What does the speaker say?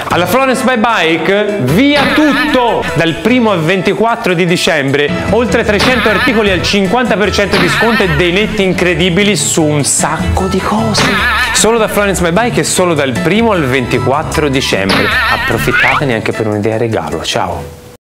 Alla Florence by Bike, via tutto! Dal 1° al 24 di dicembre, oltre 300 articoli al 50% di sconto e dei netti incredibili su un sacco di cose. Solo da Florence by Bike e solo dal 1° al 24 dicembre. Approfittatene anche per un'idea regalo. Ciao!